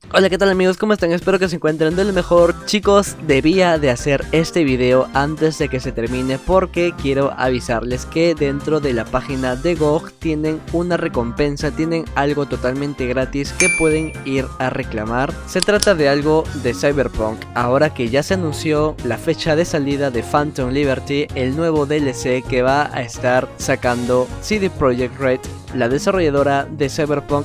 Hola, ¿qué tal amigos? ¿Cómo están? Espero que se encuentren de lo mejor. Chicos, debía de hacer este video antes de que se termine porque quiero avisarles que dentro de la página de GOG tienen una recompensa, tienen algo totalmente gratis que pueden ir a reclamar. Se trata de algo de Cyberpunk, ahora que ya se anunció la fecha de salida de Phantom Liberty, el nuevo DLC que va a estar sacando CD Projekt Red, la desarrolladora de Cyberpunk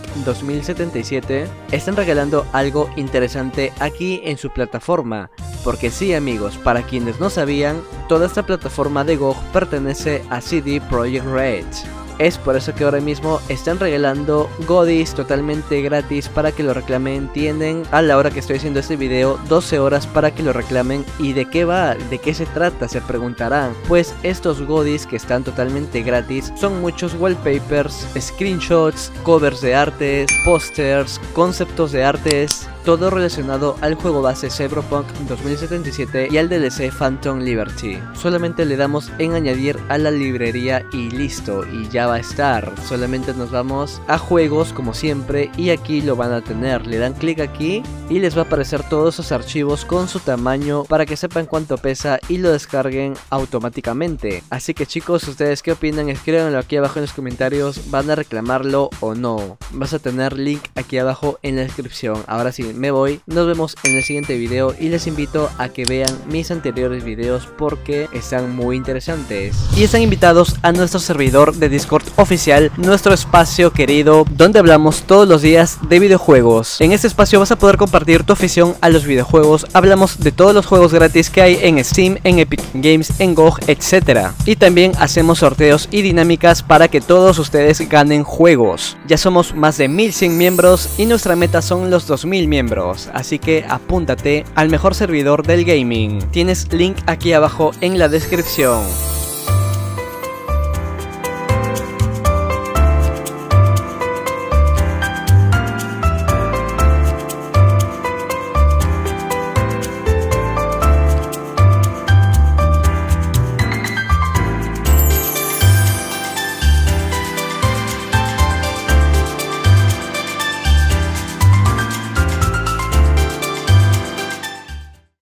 2077. Están regalando algo interesante aquí en su plataforma, porque sí amigos, para quienes no sabían, toda esta plataforma de GOG pertenece a CD Projekt Red. Es por eso que ahora mismo están regalando goodies totalmente gratis para que lo reclamen. Tienen, a la hora que estoy haciendo este video, 12 horas para que lo reclamen. ¿Y de qué va? ¿De qué se trata? Se preguntarán. Pues estos goodies que están totalmente gratis son muchos wallpapers, screenshots, covers de artes, pósters, conceptos de artes, todo relacionado al juego base Cyberpunk 2077 y al DLC Phantom Liberty. Solamente le damos en añadir a la librería y listo, y ya va a estar. Solamente nos vamos a juegos como siempre y aquí lo van a tener. Le dan clic aquí y les va a aparecer todos esos archivos con su tamaño para que sepan cuánto pesa y lo descarguen automáticamente. Así que chicos, ¿ustedes qué opinan? Escríbanlo aquí abajo en los comentarios. ¿Van a reclamarlo o no? Vas a tener link aquí abajo en la descripción. Ahora sí, me voy, nos vemos en el siguiente video y les invito a que vean mis anteriores videos porque están muy interesantes. Y están invitados a nuestro servidor de Discord oficial, nuestro espacio querido donde hablamos todos los días de videojuegos. En este espacio vas a poder compartir tu afición a los videojuegos, hablamos de todos los juegos gratis que hay en Steam, en Epic Games, en GOG, etc. Y también hacemos sorteos y dinámicas para que todos ustedes ganen juegos. Ya somos más de 1100 miembros y nuestra meta son los 2000 miembros. Así que apúntate al mejor servidor del gaming. Tienes link aquí abajo en la descripción.